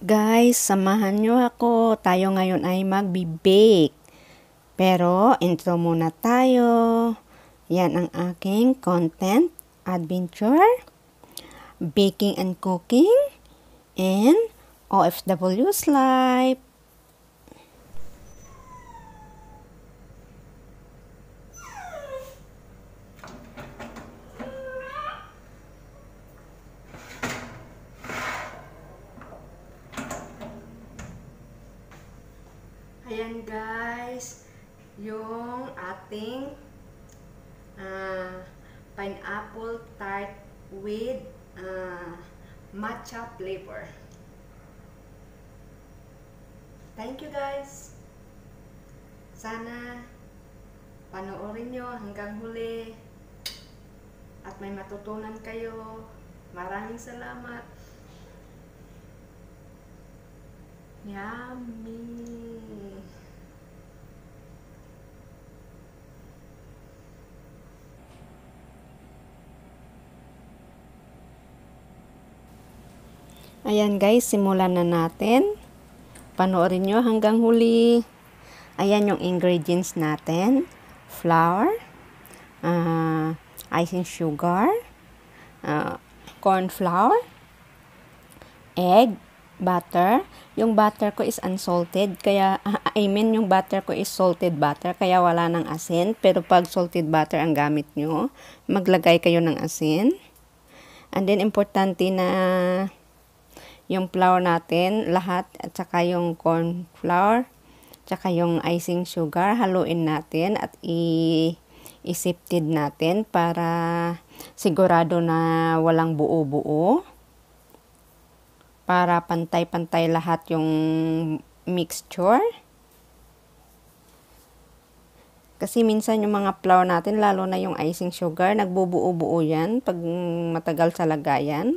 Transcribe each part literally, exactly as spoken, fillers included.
Guys, samahan nyo ako. Tayo ngayon ay magbi-bake. Pero, intro muna tayo. Yan ang aking content, adventure, baking and cooking, and O F W's life. Ayan guys, yung ating uh, pineapple tart with uh, matcha flavor. Thank you guys. Sana panoorin nyo hanggang huli at may matutunan kayo. Maraming salamat. Yummy! Ayan guys, simulan na natin. Panoorin nyo hanggang huli. Ayan yung ingredients natin. Flour, uh, icing sugar, uh, corn flour, egg, butter. Yung butter ko is unsalted, kaya, I mean, yung butter ko is salted butter, kaya wala ng asin. Pero pag salted butter ang gamit nyo, maglagay kayo ng asin. And then, importante na yung flour natin, lahat, at saka yung corn flour, saka yung icing sugar, haluin natin at i-sifted natin para sigurado na walang buo-buo. Para pantay-pantay lahat yung mixture. Kasi minsan yung mga flour natin, lalo na yung icing sugar, nagbubuo-buo yan pag matagal sa lagayan.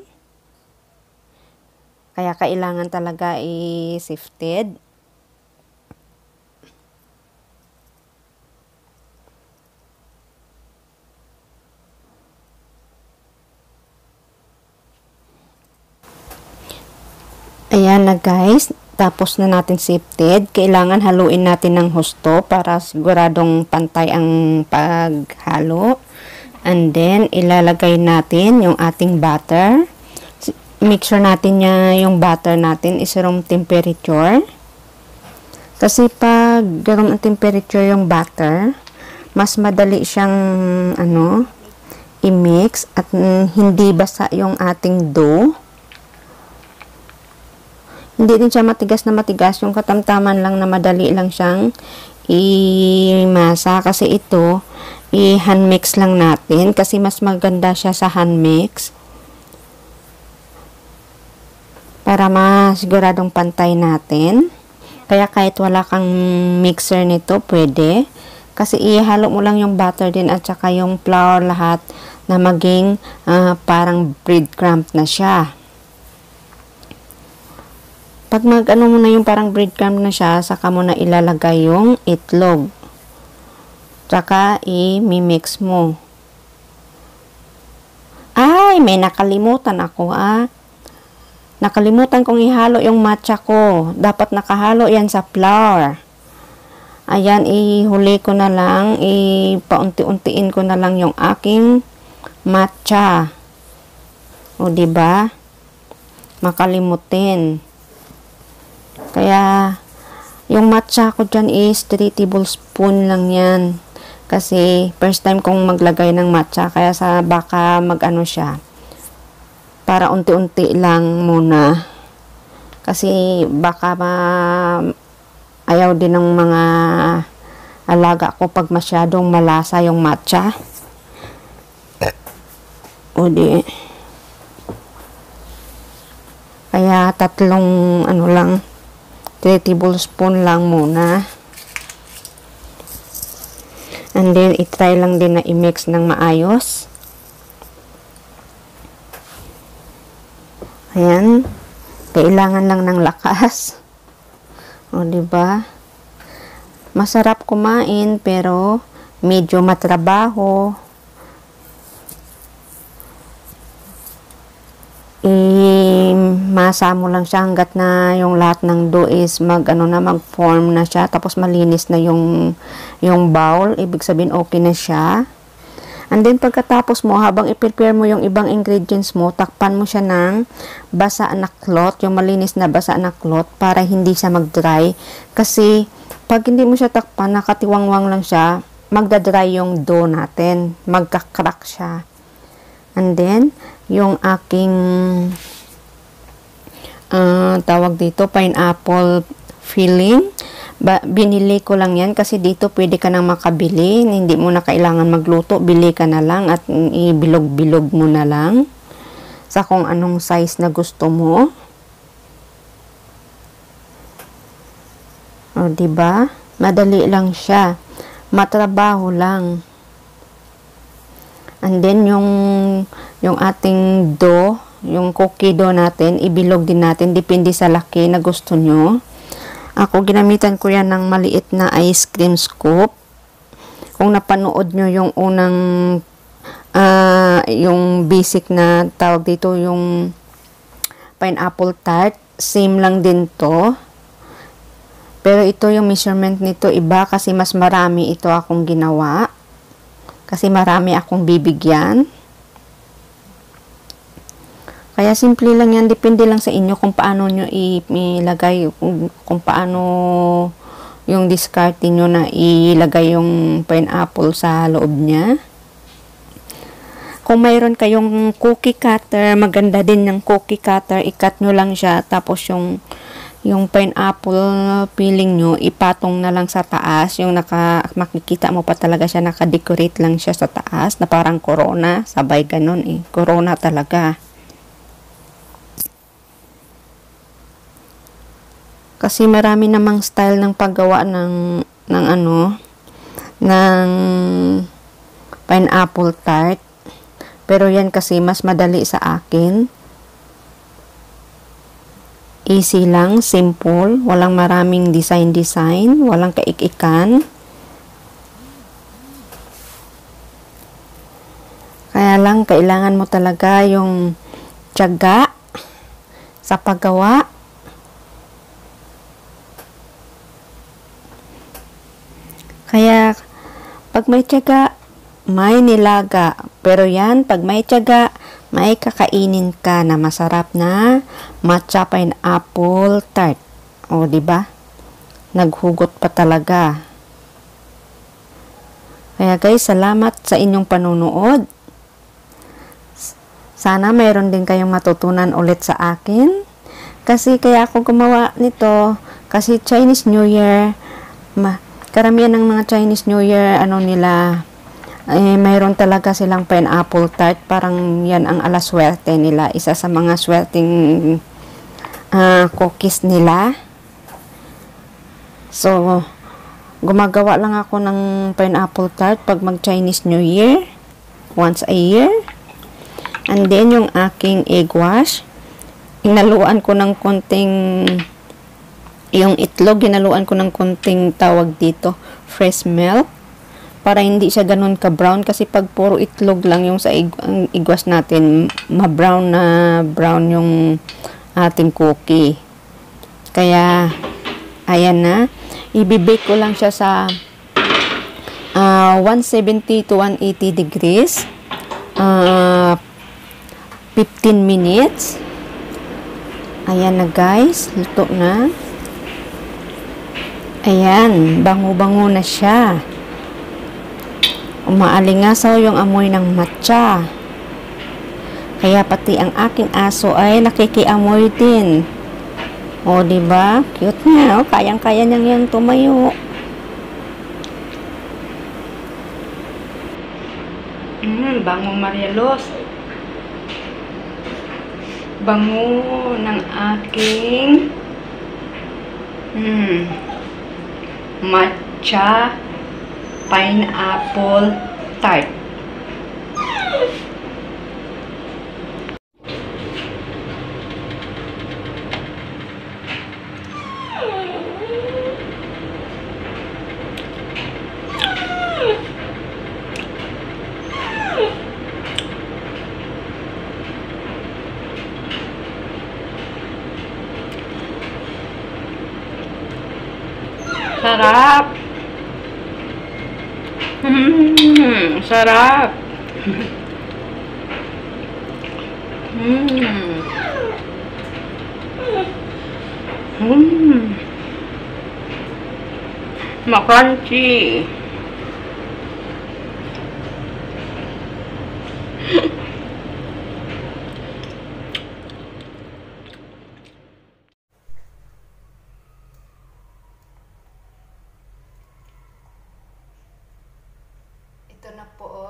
Kaya kailangan talaga i-sifted. Ayan na guys, tapos na natin sifted. Kailangan haluin natin ng husto para siguradong pantay ang paghalo. And then, ilalagay natin yung ating butter. Make sure natin niya yung butter natin is room temperature. Kasi pag room temperature yung butter, mas madali siyang ano, i-mix at mm, hindi basa yung ating dough. Hindi din siya matigas na matigas, yung katamtaman lang na madali lang siyang i-masa. Kasi ito, i-hand mix lang natin kasi mas maganda siya sa hand mix. Para masiguradong pantay natin. Kaya kahit wala kang mixer nito, pwede. Kasi ihalo mo lang yung butter din at saka yung flour lahat na maging uh, parang breadcrumb na siya. Pag mag-ano mo na yung parang breadcrumb na siya, saka mo na ilalagay yung itlog. Saka i-mix mo. Ay, may nakalimutan ako ah. Nakalimutan kong ihalo yung matcha ko. Dapat nakahalo yan sa flour. Ayan, ihuli ko na lang. Ipaunti-untiin ko na lang yung aking matcha. O, diba? Makalimutin. Kaya, yung matcha ko dyan is three tablespoon lang yan. Kasi, first time kong maglagay ng matcha. Kaya sa baka mag-ano siya. Para unti-unti lang muna. Kasi baka ma ayaw din ng mga alaga ko pag masyadong malasa yung matcha. O di. Kaya tatlong ano lang, three tablespoon lang muna. And then i-try lang din na i-mix ng maayos. Ayan. Kailangan lang ng lakas. O, diba? Masarap kumain, pero medyo matrabaho. I masa mo lang siya hanggat na yung lahat ng dough is mag ano na mag-form na siya, tapos malinis na yung yung bowl, ibig sabihin okay na siya. And then pagkatapos mo, habang i-prepare mo yung ibang ingredients mo, takpan mo siya ng basa na cloth, yung malinis na basa na cloth, para hindi siya mag-dry. Kasi pag hindi mo siya takpan, nakatiwangwang lang siya, magda-dry yung dough natin, magka-crack siya. And then yung aking uh, tawag dito, pineapple filling, ba, binili ko lang yan kasi dito pwede ka nang makabili, hindi mo na kailangan magluto, bili ka na lang at ibilog-bilog mo na lang sa kung anong size na gusto mo. O diba, madali lang siya, matrabaho lang. And then yung yung ating dough, yung cookie dough natin, ibilog din natin, depende sa laki na gusto nyo. Ako, ginamitan ko yan ng maliit na ice cream scoop. Kung napanood nyo yung unang, uh, yung basic na tawag dito, yung pineapple tart, same lang din to. Pero ito yung measurement nito iba kasi mas marami ito akong ginawa. Kasi marami akong bibigyan. Kaya simple lang yan, depende lang sa inyo kung paano nyo ilagay, kung, kung paano yung discard nyo na ilagay yung pineapple sa loob niya. Kung mayroon kayong cookie cutter, maganda din ng cookie cutter, i-cut nyo lang siya, tapos yung yung pineapple peeling nyo, ipatong na lang sa taas, yung naka, makikita mo pa talaga siya, naka-decorate lang siya sa taas, na parang corona, sabay ganun eh, corona talaga. Kasi marami namang style ng paggawa ng, ng ano, ng pineapple tart. Pero yan kasi mas madali sa akin. Easy lang, simple, walang maraming design-design, walang kaikikan. Kaya lang, kailangan mo talaga yung tiyaga sa paggawa. Kaya, pag may tiyaga, may nilaga. Pero yan, pag may tiyaga, may kakainin ka na masarap na matcha pineapple tart. O, diba? Naghugot pa talaga. Kaya guys, salamat sa inyong panunood. Sana mayroon din kayong matutunan ulit sa akin. Kasi kaya ako gumawa nito, kasi Chinese New Year, ma karamihan ng mga Chinese New Year, ano nila, eh, mayroon talaga silang pineapple tart. Parang yan ang alaswerte nila. Isa sa mga swerteng uh, cookies nila. So, gumagawa lang ako ng pineapple tart pag mag-Chinese New Year. Once a year. And then, yung aking egg wash, inaluan ko ng konting yung itlog, ginaluan ko ng konting tawag dito, fresh milk, para hindi siya ganun ka-brown, kasi pag puro itlog lang yung sa ig igwas natin, ma-brown na brown yung ating cookie. Kaya, ayan na, ibibake ko lang siya sa uh, one seventy to one eighty degrees, uh, fifteen minutes. Ayan na guys, luto na. Ayan, bango-bango na siya. Umaalingasaw yung amoy ng matcha. Kaya pati ang aking aso ay nakikiamoy din. O, diba? Cute nga, oh. Kayang-kaya niyang yung tumayo. Mm, bango Marielos. Bango ng aking mm, matcha pineapple tart. Sarap. Mm, sarap. Mm. Mm. Ma-crunchy. Ito na po, oh.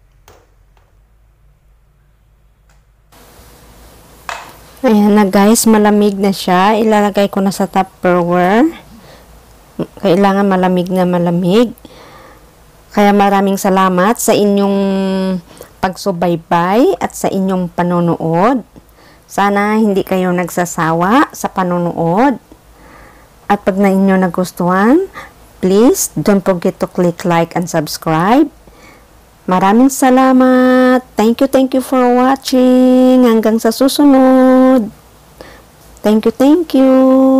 Ayan na guys, malamig na siya. Ilalagay ko na sa Tupperware. Kailangan malamig na malamig. Kaya maraming salamat sa inyong pagsubaybay at sa inyong panonood. Sana hindi kayo nagsasawa sa panonood. At pag na inyo nagustuhan, please don't forget to click like and subscribe. Maraming salamat. Thank you, thank you for watching. Hanggang sa susunod. Thank you, thank you.